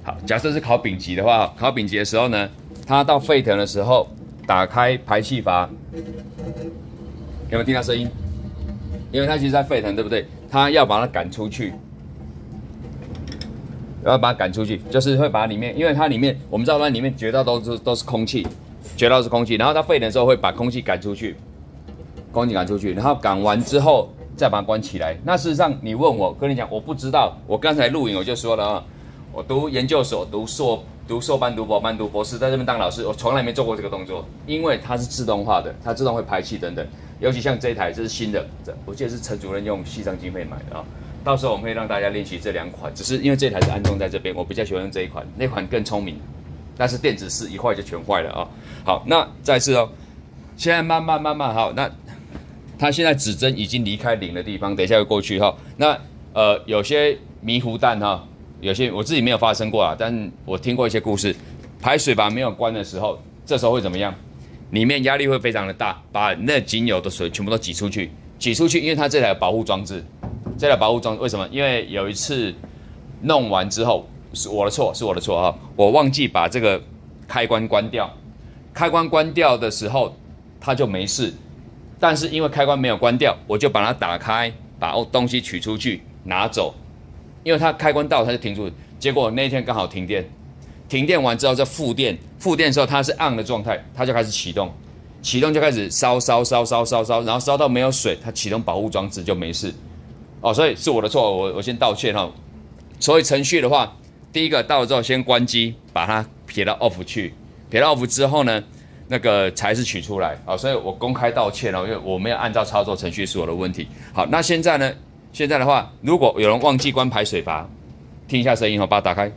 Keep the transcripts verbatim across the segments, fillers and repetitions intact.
好，假设是考丙级的话，考丙级的时候呢，它到沸腾的时候，打开排气阀，有没有听到声音？因为它其实在沸腾，对不对？它要把它赶出去，要把它赶出去，就是会把里面，因为它里面我们知道它里面绝大多数都是空气，绝大多数是空气，然后它沸腾的时候会把空气赶出去，空气赶出去，然后赶完之后再把它关起来。那事实上你问我，跟你讲，我不知道，我刚才录影我就说了啊。我读研究所，读硕、读硕班、读博班、读博士，在这边当老师，我从来没做过这个动作，因为它是自动化的，它自动会排气等等。尤其像这一台，这是新的，我记得是陈主任用系上经费买的啊。到时候我们会让大家练习这两款，只是因为这台是安装在这边，我比较喜欢用这一款，那款更聪明，但是电子式一坏就全坏了啊。好，那再次哦，现在慢慢慢慢好，那它现在指针已经离开零的地方，等一下会过去哈。那呃有些迷糊蛋哈。有些我自己没有发生过啊，但我听过一些故事，排水阀没有关的时候，这时候会怎么样？里面压力会非常的大，把那仅有的水全部都挤出去，挤出去，因为它这台有保护装置，这台保护装置为什么？因为有一次弄完之后是我的错，是我的错啊，我忘记把这个开关关掉，开关关掉的时候它就没事，但是因为开关没有关掉，我就把它打开，把东西取出去拿走。因为它开关到它就停住，结果那一天刚好停电，停电完之后再复电，复电的时候它是 on 的状态，它就开始启动，启动就开始烧烧烧烧烧烧，然后烧到没有水，它启动保护装置就没事。哦，所以是我的错，我我先道歉哈。所以程序的话，第一个到了之后先关机，把它撇到 off 去，撇到 off 之后呢，那个才是取出来啊、哦，所以我公开道歉了，因为我没有按照操作程序是我的问题。好，那现在呢？现在的话，如果有人忘记关排水阀，听一下声音哦，把它打开，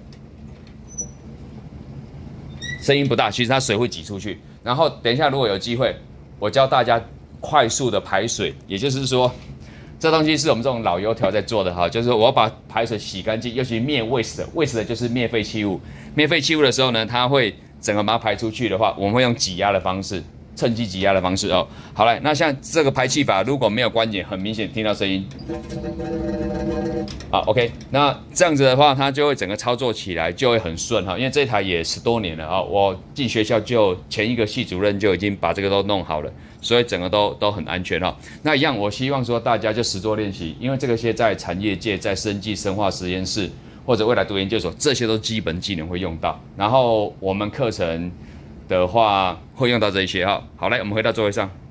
声音不大，其实它水会挤出去。然后等一下，如果有机会，我教大家快速的排水，也就是说，这东西是我们这种老油条在做的哈，就是我要把排水洗干净，尤其灭 waste，waste 就是灭废弃物。灭废弃物的时候呢，它会整个把它排出去的话，我们会用挤压的方式。趁机挤压的方式哦，好了，那像这个排气阀如果没有关紧，很明显听到声音。好 ，OK， 那这样子的话，它就会整个操作起来就会很顺哈，因为这台也十多年了啊，我进学校就前一个系主任就已经把这个都弄好了，所以整个都都很安全哈。那一样，我希望说大家就实作练习，因为这个些在产业界、在生技生化实验室或者未来读研究所，这些都基本技能会用到。然后我们课程的话会用到这一些哈。好嘞，我们回到座位上。